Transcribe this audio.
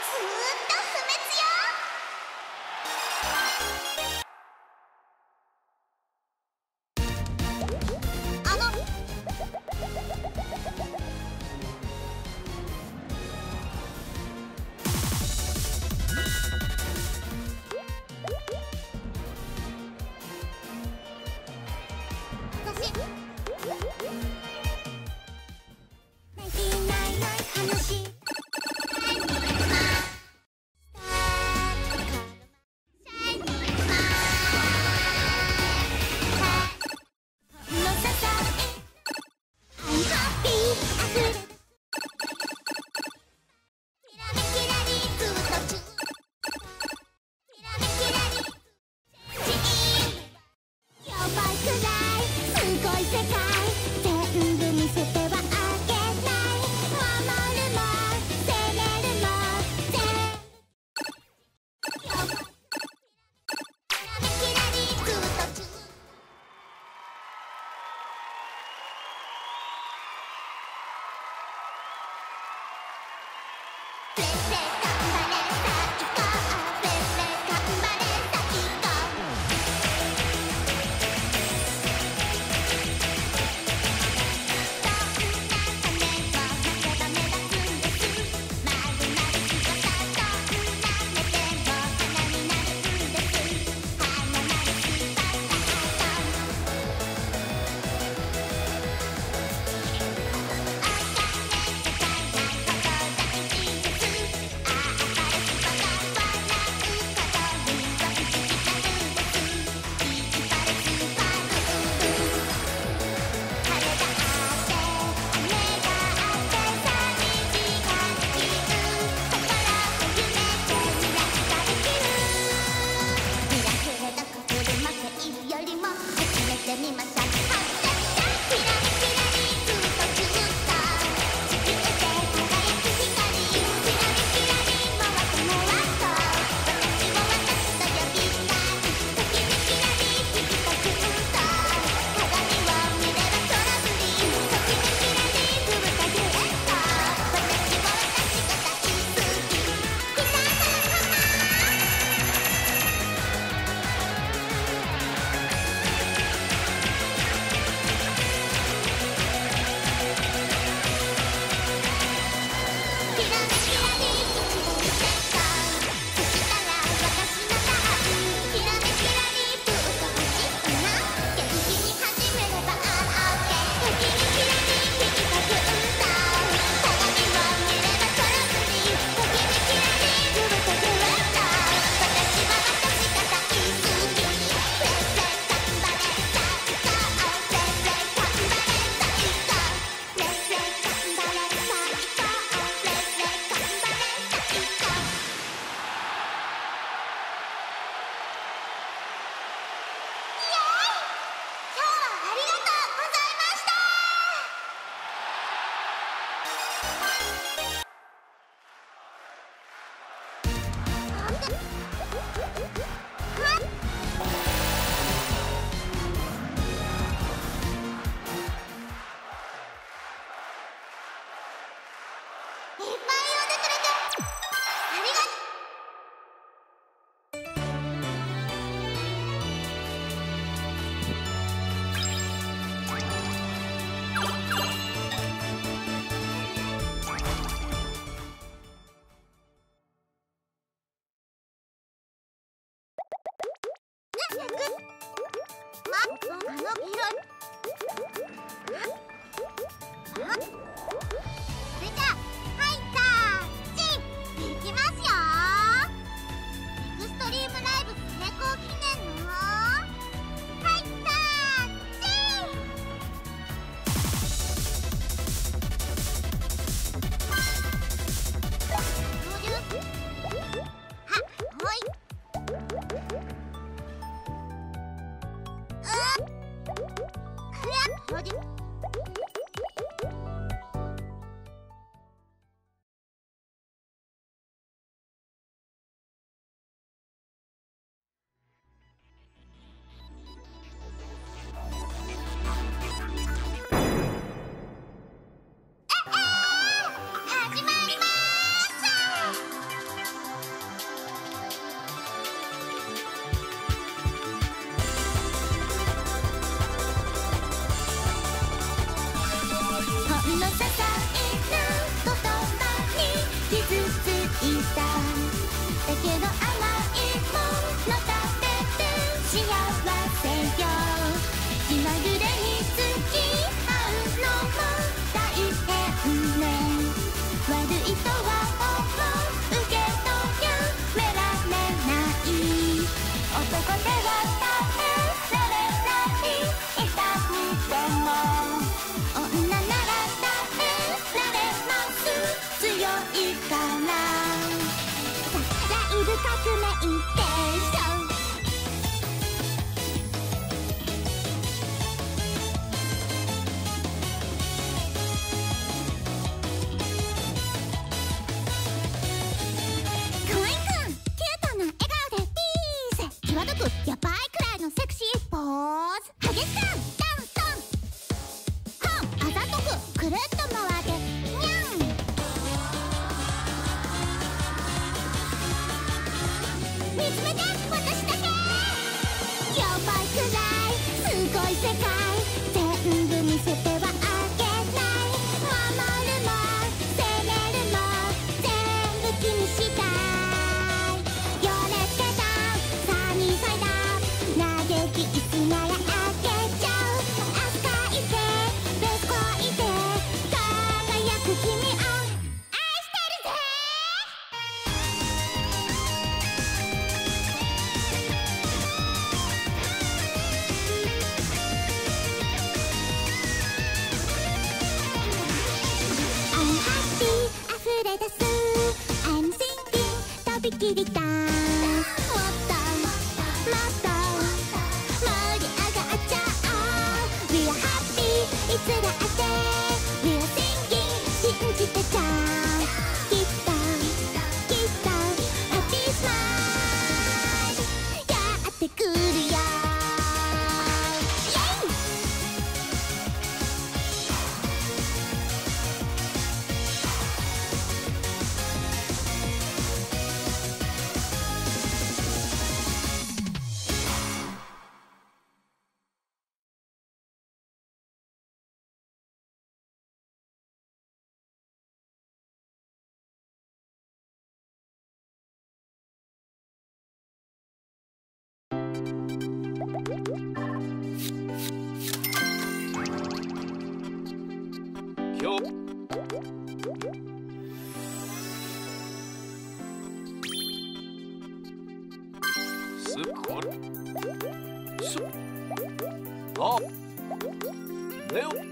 これの些細な言葉に傷ついた。だけど甘いもの食べて幸せよ。気まぐれに付き合うのも大変ね。悪いとは思うけどやめられない。男では耐えられない痛みでも女なら耐えられます。強いからライブ革命でしょ。可愛くんキュートな笑顔でピース。際どくやばいくらいのセクシーポーズ。激しくダンダンあざとくくるっと回ってにゃん。見つめて私だけやばいくらいすごい世界全部見せてはあげない。守るも責めるも全部気にしたい。余熱でダウンサニーサイダー嘆き椅子ならあげちゃう。扱いでベスコイで輝く君を愛してるぜ。I'm happy 溢れ出す I'm thinking とびきりだ。もっともっと盛り上がっちゃおう。 We are happy いつだって We are singing 信じてちゃきっときっと Happy smile やってくるよ。イェイ今日すこれすあレオ